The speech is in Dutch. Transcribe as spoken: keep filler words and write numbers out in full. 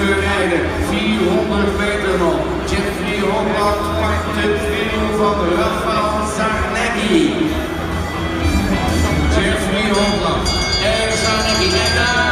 te rijden. vierhonderd meter nog. Jeffrey Hopland pakt de triomf van Rafał Zarnecki. Jeffrey Hopland en Zarnecki. En daar